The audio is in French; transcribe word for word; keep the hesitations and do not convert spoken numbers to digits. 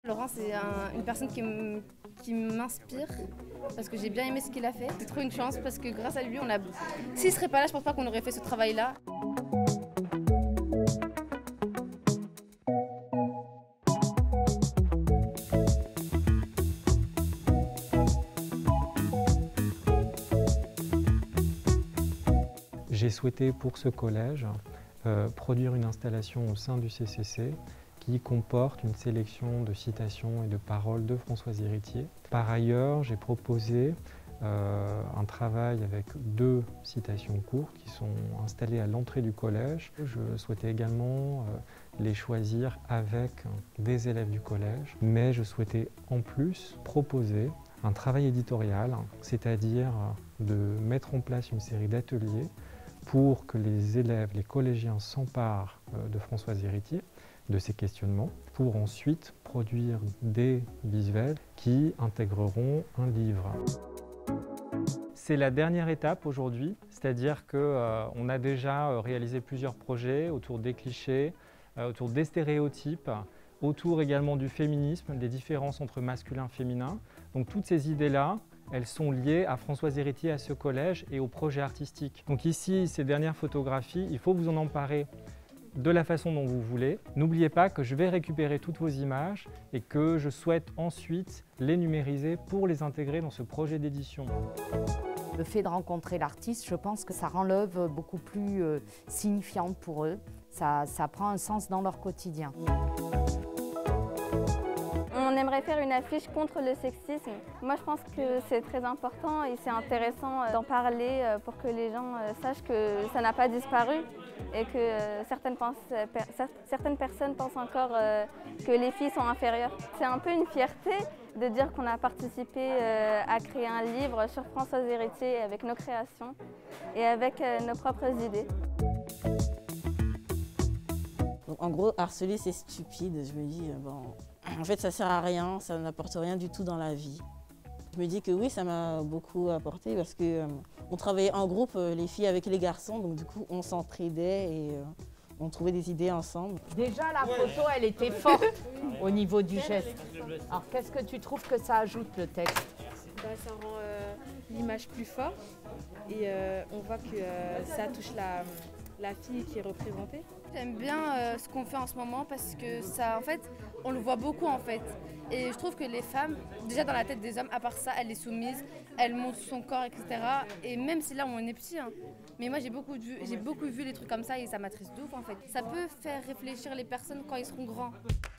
Laurent, c'est un, une personne qui m'inspire parce que j'ai bien aimé ce qu'il a fait. C'est trop une chance parce que grâce à lui, on a. S'il serait pas là, je pense pas qu'on aurait fait ce travail-là. J'ai souhaité pour ce collège euh, produire une installation au sein du C C C qui comporte une sélection de citations et de paroles de Françoise Héritier. Par ailleurs, j'ai proposé euh, un travail avec deux citations courtes qui sont installées à l'entrée du collège. Je souhaitais également euh, les choisir avec des élèves du collège, mais je souhaitais en plus proposer un travail éditorial, c'est-à-dire de mettre en place une série d'ateliers pour que les élèves, les collégiens s'emparent de Françoise Héritier, de ses questionnements, pour ensuite produire des visuels qui intégreront un livre. C'est la dernière étape aujourd'hui, c'est-à-dire qu'on euh, a déjà réalisé plusieurs projets autour des clichés, euh, autour des stéréotypes, autour également du féminisme, des différences entre masculin et féminin. Donc toutes ces idées-là, elles sont liées à Françoise Héritier, à ce collège et au projet artistique. Donc ici, ces dernières photographies, il faut vous en emparer de la façon dont vous voulez. N'oubliez pas que je vais récupérer toutes vos images et que je souhaite ensuite les numériser pour les intégrer dans ce projet d'édition. Le fait de rencontrer l'artiste, je pense que ça rend l'œuvre beaucoup plus euh, signifiante pour eux. Ça, ça prend un sens dans leur quotidien. On aimerait faire une affiche contre le sexisme. Moi, je pense que c'est très important et c'est intéressant d'en parler pour que les gens sachent que ça n'a pas disparu et que certaines, pensent, certaines personnes pensent encore que les filles sont inférieures. C'est un peu une fierté de dire qu'on a participé à créer un livre sur Françoise Héritier avec nos créations et avec nos propres idées. Donc, en gros, harceler, c'est stupide. Je me dis, bon, en fait, ça sert à rien, ça n'apporte rien du tout dans la vie. Je me dis que oui, ça m'a beaucoup apporté parce qu'on euh, travaillait en groupe, euh, les filles avec les garçons, donc du coup, on s'entraidait et euh, on trouvait des idées ensemble. Déjà, la photo, elle était forte au niveau du geste. Alors, qu'est-ce que tu trouves que ça ajoute, le texte? Bah, ça rend euh, l'image plus forte et euh, on voit que euh, ça touche la, la fille qui est représentée. J'aime bien euh, ce qu'on fait en ce moment parce que ça, en fait, on le voit beaucoup en fait. Et je trouve que les femmes, déjà dans la tête des hommes, à part ça, elle est soumise, elle montre son corps, et cetera. Et même si là on est petit, hein, mais moi j'ai beaucoup, vu, j'ai beaucoup vu les trucs comme ça et ça m'attriste de ouf en fait. Ça peut faire réfléchir les personnes quand ils seront grands.